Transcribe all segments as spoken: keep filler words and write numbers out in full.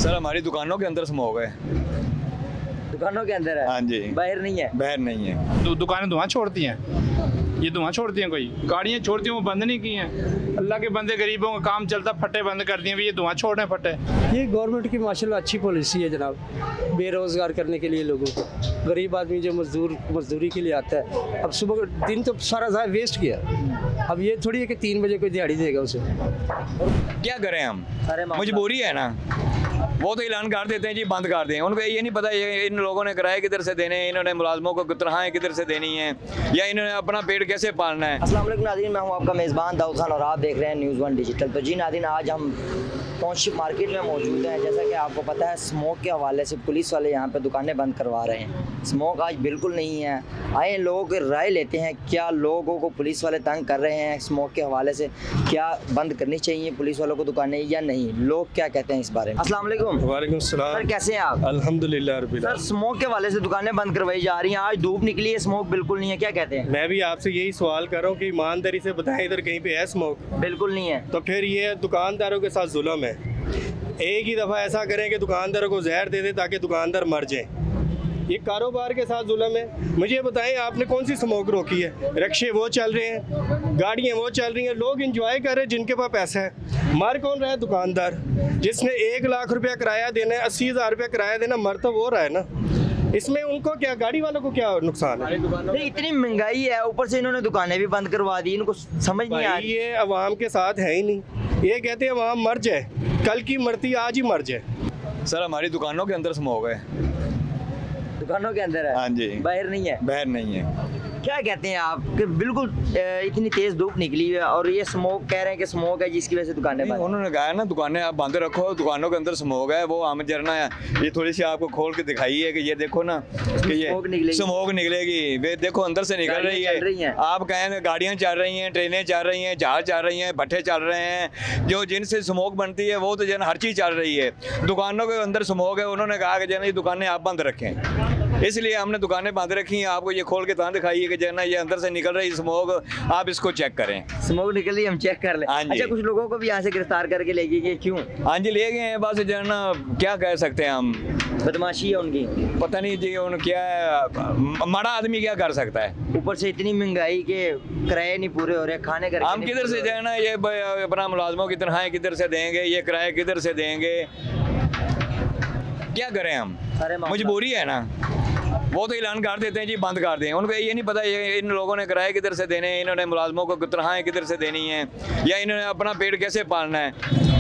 Sir हमारी दुकानों के अंदर स्मोक है। दुकानों के अंदर है? हाँ जी। बाहर नहीं है? बाहर नहीं है। दु, दुकानें धुआं छोड़ती हैं, ये धुआं छोड़ती हैं, कोई गाड़ियाँ छोड़ती हैं, वो बंद नहीं की हैं। अल्लाह के बंदे गरीबों का काम चलता, फट्टे बंद कर दिए, ये धुआं छोड़ रहे हैं फट्टे। ये गवर्नमेंट की माशाल्लाह अच्छी पॉलिसी है जनाब, बेरोज़गार करने के लिए लोगों को। गरीब आदमी जो मजदूर मजदूरी के लिए आता है, अब सुबह दिन तो सारा ज़ाया वेस्ट किया, अब ये थोड़ी है कि तीन बजे कोई दिहाड़ी देगा उसे। क्या करें हम, मजबूरी है ना। वो तो ऐलान कर देते हैं जी बंद कर दें, उनको ये नहीं पता ये इन लोगों ने किराए किधर से देने हैं, इन्होंने मुलाजमों को तनख्वाहें किधर से देनी है, या इन्होंने अपना पेट कैसे पालना है। अस्सलाम वालेकुम नाज़रीन, मैं हूं आपका मेज़बान दाऊद खान और आप देख रहे हैं न्यूज़ वन डिजिटल। तो जी नाज़रीन, आज हम टाउनशिप मार्केट में मौजूद हैं। जैसा कि आपको पता है, स्मोक के हवाले से पुलिस वाले यहाँ पे दुकानें बंद करवा रहे हैं। स्मोक आज बिल्कुल नहीं है। आए लोगों की राय लेते हैं, क्या लोगों को पुलिस वाले तंग कर रहे हैं स्मोक के हवाले से, क्या बंद करनी चाहिए पुलिस वालों को दुकानें या नहीं, लोग क्या कहते हैं इस बारे में। अस्सलाम वालेकुम। वालेकुम सलाम। सर कैसे हैं आप? अल्हम्दुलिल्लाह रब्बिल सर स्मोक के हवाले से दुकानें बंद करवाई जा रही हैं, आज धूप निकली है, स्मोक बिल्कुल नहीं है, क्या कहते हैं? मैं भी आपसे यही सवाल कर रहा हूँ कि ईमानदारी से बताएं, इधर कहीं पे है स्मोक? बिल्कुल नहीं है। तो फिर ये दुकानदारों के साथ जुल्म है। एक ही दफ़ा ऐसा करें कि दुकानदारों को जहर दे दे ताकि दुकानदार मर जाए, ये कारोबार के साथ जुल्म है। मुझे बताएं, आपने कौन सी स्मोक रोकी है? रिक्शे वो चल रहे हैं, गाड़ियाँ वो चल रही हैं, लोग इंजॉय कर रहे हैं जिनके पास पैसा है। मर कौन रहा है? दुकानदार। जिसने एक लाख रुपया किराया देना है, अस्सी हज़ार रुपया किराया देना, मर तो वो रहा है ना। इसमें उनको क्या, गाड़ी वालों को क्या नुकसान है? नहीं, इतनी महंगाई है, ऊपर से इन्होंने दुकानें भी बंद करवा दी, इनको समझ नहीं आ रही। ये अवाम के साथ है ही नहीं। ये कहते हैं अवाम मर जाए, कल की मरती आज ही मर जाए। सर हमारी दुकानों के अंदर स्मोक है। दुकानों के अंदर है? हाँ जी। बाहर नहीं है? बाहर नहीं है। क्या कहते हैं आप कि बिल्कुल इतनी तेज धूप निकली है और ये स्मोक कह रहे हैं कि स्मोक है जिसकी वजह से दुकानें बंद? उन्होंने कहा है ना दुकानें आप बंद रखो, दुकानों के अंदर स्मोक है, वो हमें जरना है। ये थोड़ी सी आपको खोल के दिखाई है कि ये देखो ना कि ये स्मोक निकलेगी, वे देखो अंदर से निकल रही है, रही है। आप कहें गाड़ियाँ चल रही हैं, ट्रेनें चल रही हैं, जहाज चल रही हैं, भट्ठे चल रहे हैं, जो जिनसे स्मोक बनती है वो तो जन हर चीज़ चल रही है। दुकानों के अंदर स्मोक है, उन्होंने कहा कि जन ये दुकानें आप बंद रखें, इसलिए हमने दुकानें बंद रखी हैं। आपको ये खोल के तान दिखाई है कि जन ये अंदर से निकल रही स्मोक, आप इसको चेक करें। स्मोक निकल रही, हम चेक कर लें। अच्छा, कुछ लोगों को भी यहाँ से गिरफ्तार करके ले गए, क्यों? हाँ जी, ले गए हैं। बस जन क्या कह सकते हैं हम, बदमाशी है उनकी, पता नहीं जी उन क्या है, माड़ा आदमी क्या कर सकता है। ऊपर से इतनी महंगाई के किराए नहीं पूरे हो रहे, खाने का हम किधर से जाना, ये अपना मुलाजमों की तनख्वाहें किधर से देंगे, ये किराए किधर से देंगे, क्या करें हम, मजबूरी है ना। वो तो ऐलान कर देते हैं जी बंद कर दें, उनको ये नहीं पता ये इन लोगों ने किराए किधर से देने हैं, इन्होंने मुलाजमों को तनख्वाहें किधर से देनी है, या इन्होंने अपना पेट कैसे पालना है।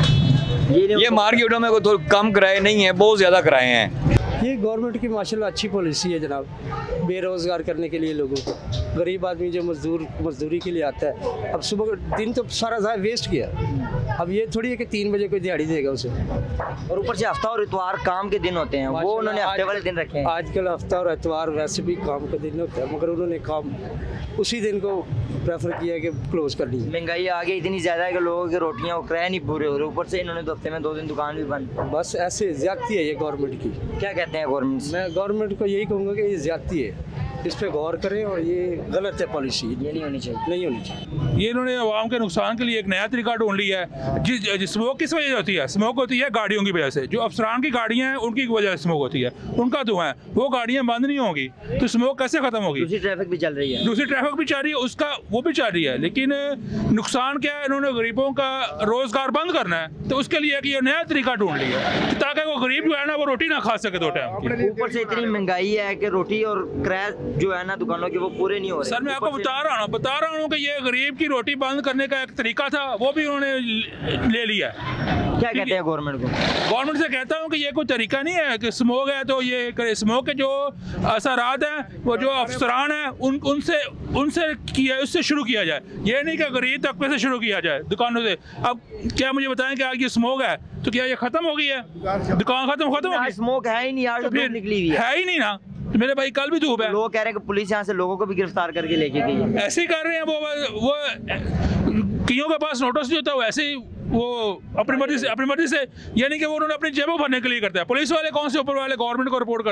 ये, ये मार्केटों में कोई कम किराए नहीं है, बहुत ज़्यादा किराए हैं। ये गवर्नमेंट की माशाल्लाह अच्छी पॉलिसी है जनाब, बेरोज़गार करने के लिए लोगों को। गरीब आदमी जो मजदूर मजदूरी के लिए आता है, अब सुबह दिन तो सारा ज़ाया वेस्ट किया, अब ये थोड़ी है कि तीन बजे कोई दिहाड़ी देगा उसे। और ऊपर से हफ्ता और इतवार काम के दिन होते हैं, वो उन्होंने हफ्ते वाले दिन रखे हैं। आजकल हफ्ता और इतवार वैसे भी काम का दिन होता है, मगर उन्होंने काम उसी दिन को प्रेफर किया कि क्लोज कर ली। महंगाई आ गई इतनी ज़्यादा है कि लोगों की रोटियाँ और किराए नहीं पूरे हो रहे, ऊपर से इन्होंने तो हफ्ते में दो दिन दुकान भी बंद। बस ऐसे ज्यादती है ये गवर्नमेंट की। क्या कहते हैं गवर्नमेंट? मैं गवर्नमेंट को यही कहूँगा कि ये ज्यादती है, इस पे गौर करें और ये गलत है पॉलिसी, ये नहीं होनी चाहिए, नहीं होनी चाहिए। ये इन्होंने आवाम के नुकसान के लिए एक नया तरीका ढूंढ लिया है। जिस स्मोक किस वजह से होती है? स्मोक होती है गाड़ियों की वजह से, जो अफसरान की गाड़ियां हैं उनकी वजह से स्मोक होती है, उनका धुआं है, वो गाड़ियां बंद नहीं होंगी तो स्मोक कैसे खत्म होगी? दूसरी ट्रैफिक भी चल रही है, दूसरी ट्रैफिक भी चल रही है, उसका वो भी चल रही है, लेकिन नुकसान क्या है, इन्होंने गरीबों का रोजगार बंद करना है, तो उसके लिए ये नया तरीका ढूंढ लिया ताकि वो गरीब जो है ना वो रोटी ना खा सके दो टाइम। ऊपर से इतनी महंगाई है कि रोटी और किराया जो है ना दुकानों के वो पूरे नहीं हो रहे। सर मैं आपको बता रहा हूँ बता रहा हूँ कि ये गरीब की रोटी बंद करने का एक तरीका था, वो भी उन्होंने ले लिया। क्या कहते हैं गवर्नमेंट को? गवर्नमेंट से कहता हूँ कि ये कोई तरीका नहीं है कि स्मोक है तो ये स्मोक के जो असरात हैं वो जो अफसरान हैं उन उनसे उनसे किया उससे शुरू किया जाए, ये नहीं कि गरीब तबके से शुरू किया जाए दुकानों से। अब क्या मुझे बताएं कि आज ये स्मोक है तो क्या ये खत्म हो गई है? दुकान खत्म खत्म हो गई? स्मोक है ही नहीं, आज तो फिर निकली हुई है ही नहीं ना। तो मेरे भाई कल भी धूप है। लोग कह रहे हैं कि पुलिस यहाँ से लोगों को भी गिरफ्तार करके लेके गई है। ऐसे ही कर रहे हैं वो वो कियों के पास नोटिस नहीं होता, वो ऐसे ही वो अपनी मर्जी से अपनी मर्जी से, यानी कि वो उन्होंने अपनी जेबों भरने के लिए करते हैं। पुलिस वाले कौन से ऊपर वाले गवर्नमेंट को रिपोर्ट करते हैं?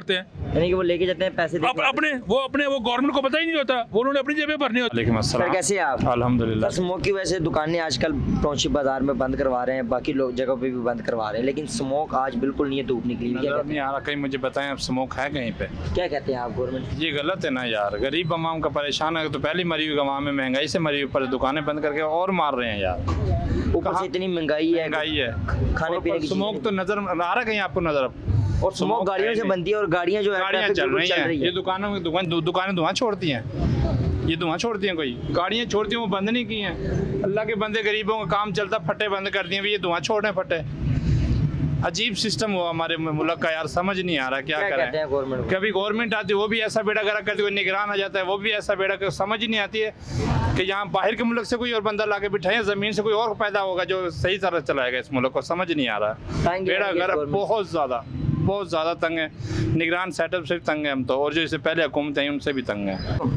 यानी कि वो लेके जाते हैं पैसे अब अपने वो अपने वो गवर्नमेंट को पता ही नहीं होता, वो उन्होंने अपनी जेबें भरनी होती। लेकिन सर कैसे हैं आप? अल्हम्दुलिल्लाह। स्मोक की वजह से दुकानें आजकल टाउनशिप बाजार में बंद करवा रहे हैं, बाकी लोग जगह पे भी बंद करवा रहे हैं, लेकिन स्मोक आज बिल्कुल नहीं है, धूप निकली हुई है। नहीं आ रहा, कहीं मुझे बताएं अब स्मोक है कहीं पे? क्या कहते हैं आप गवर्नमेंट? ये गलत है ना यार, गरीब अवाम का परेशान है। तो पहली मरी हुई अवाम में महंगाई से मरी हुई, पर दुकानें बंद करके और मार रहे हैं यार। ऊपर से इतनी महंगाई है, महंगाई है, खाने पीने की स्मोक तो नजर आ रहा कहीं आपको नजर? और स्मोक गाड़ियों से बनती है और गाड़ियां जो है गाड़ियां चल रही हैं, ये दुकानों में दुकान दुकानें धुआं छोड़ती हैं, ये धुआं छोड़ती हैं, कोई गाड़ियां छोड़ती हैं, वो बंद नहीं की हैं। अल्लाह के बंदे गरीबों का काम चलता, फट्टे बंद कर दिए, ये धुआं छोड़ रहे हैं फट्टे। अजीब सिस्टम हुआ हमारे मुल्क का यार, समझ नहीं आ रहा क्या, क्या करें। गवर्नमेंट कभी गवर्नमेंट आती है वो भी ऐसा बेड़ा गर्क करती है, कोई निगरान आ जाता है वो भी ऐसा बेड़ा कर, समझ ही नहीं आती है कि यहाँ बाहर के मुल्क से कोई और बंदा ला के बिठाए, ज़मीन से कोई और पैदा होगा जो सही तरह चलाएगा इस मुल्क को, समझ नहीं आ रहा है। बेड़ा गर्क बहुत ज़्यादा बहुत ज़्यादा तंग है, निगरान सेटअप से भी तंग है हम तो, और जो इससे पहले हुकूमत हैं उनसे भी तंग है।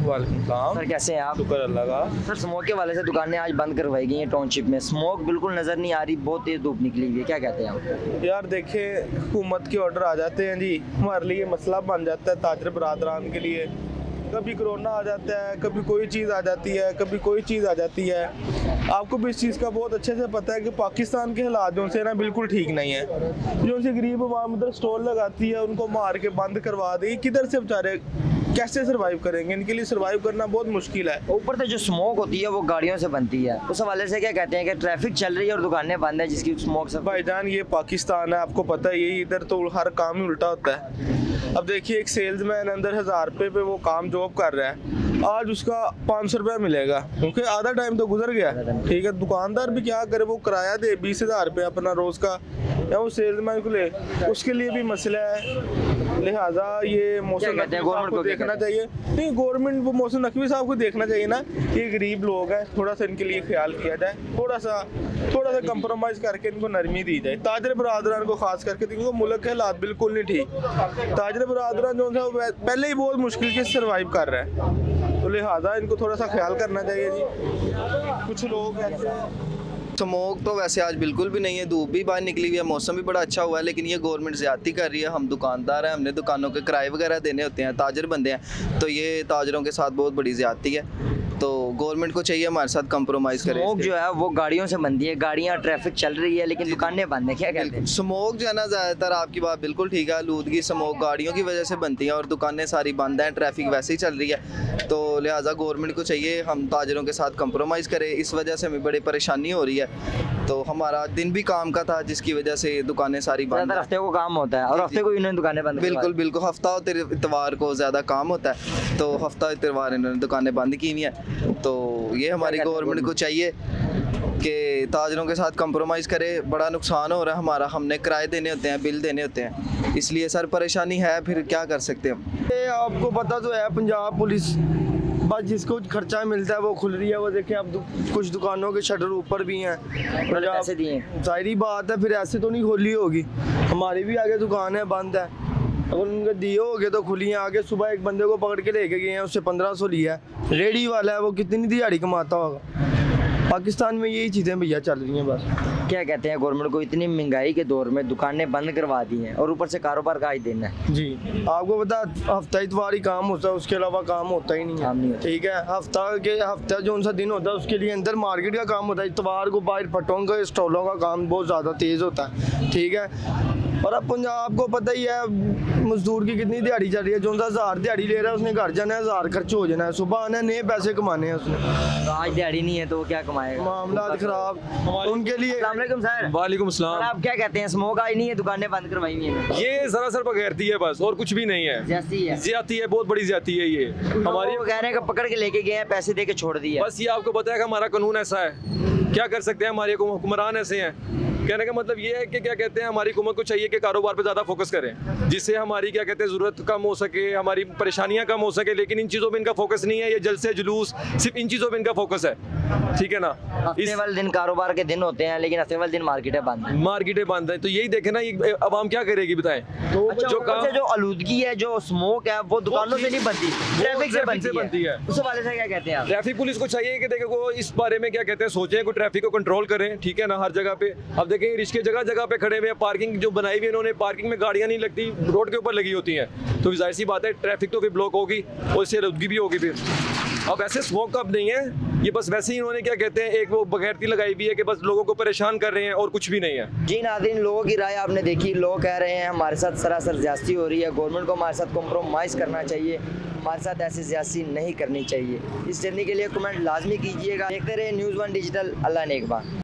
सर कैसे हैं आप? शुक्र अल्लाह का। सर स्मोक के वाले से दुकानें आज बंद करवाई गई हैं टाउनशिप में, स्मोक बिल्कुल नज़र नहीं आ रही, बहुत तेज़ धूप निकली हुई है, क्या कहते हैं आप? यार देखिए, हुकूमत के ऑर्डर आ जाते हैं जी, हमारे लिए मसला बन जाता है ताजर बरादरान के लिए। कभी कोरोना आ जाता है, कभी कोई चीज़ आ जाती है, कभी कोई चीज़ आ जाती है। आपको भी इस चीज़ का बहुत अच्छे से पता है कि पाकिस्तान के हालात जो से ना बिल्कुल ठीक नहीं है। जो से गरीब आवाम उधर स्टॉल लगाती है, उनको मार के बंद करवा दी, किधर से बेचारे कैसे सर्वाइव करेंगे? इनके लिए सर्वाइव करना बहुत मुश्किल है। ऊपर से जो स्मोक होती है वो गाड़ियों से बनती है, उस हवाले से क्या कहते हैं कि ट्रैफिक चल रही है और दुकानें बंद है जिसकी स्मोक से। भाईजान ये पाकिस्तान है, आपको पता है, यही इधर तो हर काम ही उल्टा होता है। अब देखिए एक सेल्समैन अंदर हज़ार रुपये पे वो काम जॉब कर रहा है, आज उसका पाँच सौ रुपया मिलेगा क्योंकि आधा टाइम तो गुजर गया। ठीक है, दुकानदार भी क्या करे, वो किराया दे बीस हज़ार रुपये अपना रोज़ का, या वो सेल्समैन को ले, उसके लिए भी मसला है। लिहाजा ये मौसम गवर्नमेंट को देखना चाहिए। नहीं, गवर्नमेंट वो मौसम नकवी साहब को देखना चाहिए ना, ये गरीब लोग हैं, थोड़ा सा इनके लिए ख्याल किया जाए, थोड़ा सा थोड़ा सा कंप्रोमाइज़ करके इनको नरमी दी जाए। ताजर बरादरान को खास करके, क्योंकि मुल्क के हालात बिल्कुल नहीं ठीक। ताजर बरादरान जो है पहले ही बहुत मुश्किल से सर्वाइव कर रहा है, तो लिहाजा इनको थोड़ा सा ख्याल करना चाहिए जी। कुछ लोग ऐसे स्मोक तो वैसे आज बिल्कुल भी नहीं है, धूप भी बाहर निकली हुई है, मौसम भी बड़ा अच्छा हुआ है, लेकिन ये गवर्नमेंट ज़्यादती कर रही है। हम दुकानदार हैं, हमने दुकानों के किराए वगैरह देने होते हैं, ताजर बंदे हैं, तो ये ताजरों के साथ बहुत बड़ी ज़्यादती है। तो गवर्नमेंट को चाहिए हमारे साथ कंप्रोमाइज़ करे। स्मोक जो है वो गाड़ियों से बनती है, गाड़ियाँ ट्रैफिक चल रही है लेकिन दुकानें बंद है, क्या कहते हैं? स्मोक जो है ना, ज़्यादातर आपकी बात बिल्कुल ठीक है, आलूदगी स्मोक गाड़ियों की वजह से बनती है और दुकानें सारी बंद हैं, ट्रैफिक वैसे ही चल रही है। तो लिहाजा गवर्नमेंट को चाहिए हम ताजरों के साथ कंप्रोमाइज़ करें, इस वजह से हमें बड़ी परेशानी हो रही है। तो हमारा दिन भी काम का था जिसकी वजह से दुकानें सारी बंद। हफ्ते को काम होता है और हफ्ते को इन्होंने दुकानें बंद। बिल्कुल बिल्कुल, हफ्ता और इतवार को ज़्यादा काम होता है, तो हफ्ता इतवार इन्होंने दुकानें बंद की हुई हैं। तो ये हमारी गवर्नमेंट को चाहिए कि ताजरों के साथ कंप्रोमाइज़ करे, बड़ा नुकसान हो रहा है हमारा, हमने किराए देने होते हैं, बिल देने होते हैं, इसलिए सर परेशानी है, फिर क्या कर सकते हैं हम। ये आपको पता तो है, पंजाब पुलिस बस जिसको खर्चा मिलता है वो खुल रही है। वो देखें, अब दु, कुछ दुकानों के शटर ऊपर भी हैं, पैसे दिए, जाहिर बात है, फिर ऐसे तो नहीं खोली होगी। हमारी भी आगे दुकान है, बंद है, अगर उनके दिए हो गए तो खुली हैं। आगे सुबह एक बंदे को पकड़ के लेके गए हैं, उससे पंद्रह सौ लिया है, रेडी वाला है, वो कितनी दिहाड़ी कमाता होगा। पाकिस्तान में यही चीज़ें भैया चल रही हैं बस। क्या कहते हैं गवर्नमेंट को, इतनी महंगाई के दौर में दुकानें बंद करवा दी हैं और ऊपर से कारोबार का आज दिन है जी। आपको पता हफ्ता इतवार ही काम होता है, उसके अलावा काम होता ही नहीं है। ठीक है, हफ्ता के हफ्ता जो सा दिन होता है उसके लिए अंदर मार्केट का काम होता है, इतवार को बाहर फटों का स्टॉलों का काम बहुत ज़्यादा तेज़ होता है। ठीक है, और अब पंजाब को पता ही है मजदूर की कितनी दिहाड़ी चल रही है, जो सा हज़ार दिहाड़ी ले रहा है उसने घर जाना है, हज़ार खर्च हो जाना है, सुबह आना है, नए पैसे कमाने हैं उसने। तो आज दिहाड़ी नहीं है तो वो क्या कमाएगा, मामला खराब उनके लिए। सर वालेकुम सलाम। आप क्या कहते हैं, स्मोक आज नहीं है, दुकानें बंद करवाई हुई हैं? ये सरासर बगैरती है बस, और कुछ भी नहीं है। ज्यादती है, ज्यादती है, बहुत बड़ी ज्यादती है ये। हमारी कह रहे हैं पकड़ के लेके गए हैं, पैसे दे के छोड़ दिया। बस ये आपको पता है कि हमारा कानून ऐसा है, क्या कर सकते हैं, हमारे हुक्मरान ऐसे हैं। कहने का मतलब ये है कि क्या कहते हैं, हमारी हुकूमत को चाहिए कि कारोबार पे ज़्यादा फोकस करें, जिससे हमारी क्या कहते हैं ज़रूरत कम हो सके, हमारी परेशानियां कम हो सके, लेकिन इन चीज़ों पे इनका फोकस नहीं है। ये जलसे जुलूस सिर्फ इन चीज़ों पे इनका फोकस है, ठीक है ना। हफ्ते वाले दिन कारोबार के दिन होते हैं, लेकिन हफ्ते वाले दिन मार्केटें बंद हैं, मार्केटें बंद है। तो यही देखे ना, ये अवाम क्या करेगी बताएं। तो अच्छा, जो काम जो आलूदगी है, जो स्मोक है, वो दुकानों से नहीं बनती, ट्रैफिक से बनती, बनती है। उस वाले से क्या कहते हैं, ट्रैफिक पुलिस को चाहिए कि देखो इस बारे में क्या कहते हैं सोचें, को ट्रैफिक को कंट्रोल करें, ठीक है ना, हर जगह पे। अब देखें कहीं रिक्शे जगह जगह पे खड़े हुए हैं, पार्किंग जो बनाई हुई है उन्होंने, पार्किंग में गाड़ियाँ नहीं लगती, रोड के ऊपर लगी होती हैं, तो जाहिर सी बात है ट्रैफिक तो फिर ब्लॉक होगी और इससे आलूदगी भी होगी। फिर अब ऐसे स्मोक कब नहीं है, ये बस वैसे ही इन्होंने क्या कहते हैं एक वो बगैरती लगाई हुई है कि बस लोगों को परेशान कर रहे हैं और कुछ भी नहीं है। जी नाज़रीन, लोगों की राय आपने देखी। लोग कह रहे हैं हमारे साथ सरासर ज्यादती हो रही है, गवर्नमेंट को हमारे साथ कॉम्प्रोमाइज़ करना चाहिए, हमारे साथ ऐसी ज्यादती नहीं करनी चाहिए। इस जर्नी के लिए कमेंट लाजमी कीजिएगा। देखते रहे न्यूज़ वन डिजिटल। अल्लाह नेकबान।